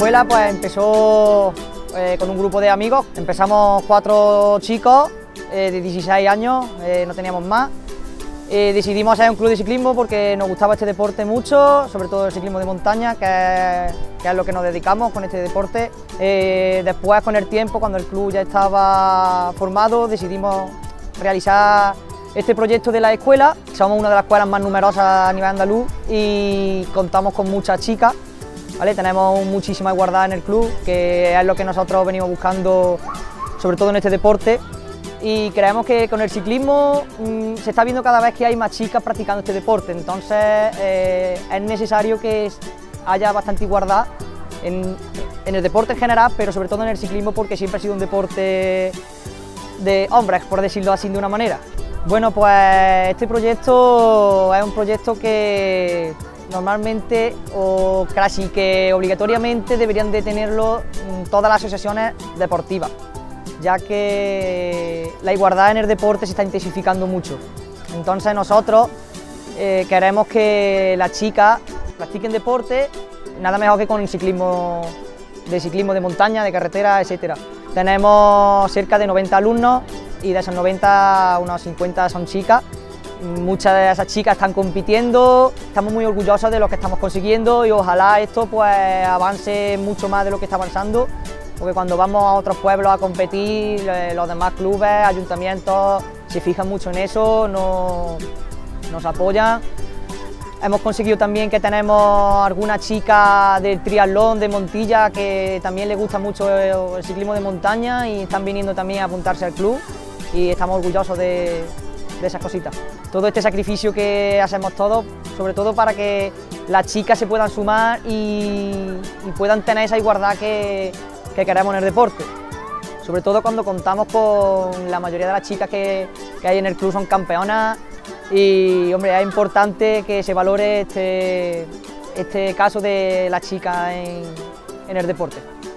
escuela pues empezó con un grupo de amigos. Empezamos 4 chicos de 16 años, no teníamos más. Decidimos hacer un club de ciclismo porque nos gustaba este deporte mucho, sobre todo el ciclismo de montaña, que es lo que nos dedicamos con este deporte. Después, con el tiempo, cuando el club ya estaba formado, decidimos realizar este proyecto de la escuela. Somos una de las escuelas más numerosas a nivel andaluz y contamos con muchas chicas, ¿vale? Tenemos muchísima igualdad en el club, que es lo que nosotros venimos buscando, sobre todo en este deporte. Y creemos que con el ciclismo se está viendo cada vez que hay más chicas practicando este deporte, entonces es necesario que haya bastante igualdad en el deporte en general, pero sobre todo en el ciclismo, porque siempre ha sido un deporte de hombres, por decirlo así de una manera. Bueno, pues este proyecto es un proyecto que normalmente o casi que obligatoriamente deberían de tenerlo todas las asociaciones deportivas, ya que la igualdad en el deporte se está intensificando mucho. Entonces nosotros queremos que las chicas practiquen deporte, nada mejor que con el ciclismo de montaña, de carretera, etc. Tenemos cerca de 90 alumnos y de esos 90, unos 50 son chicas. Muchas de esas chicas están compitiendo, estamos muy orgullosos de lo que estamos consiguiendo y ojalá esto pues avance mucho más de lo que está avanzando, porque cuando vamos a otros pueblos a competir, los demás clubes, ayuntamientos se fijan mucho en eso, nos apoyan. Hemos conseguido también que tenemos algunas chicas del triatlón de Montilla que también les gusta mucho el ciclismo de montaña y están viniendo también a apuntarse al club y estamos orgullosos de esas cositas. Todo este sacrificio que hacemos todos, sobre todo para que las chicas se puedan sumar y puedan tener esa igualdad que queremos en el deporte. Sobre todo cuando contamos con la mayoría de las chicas que hay en el club son campeonas y hombre, es importante que se valore este caso de las chicas en el deporte.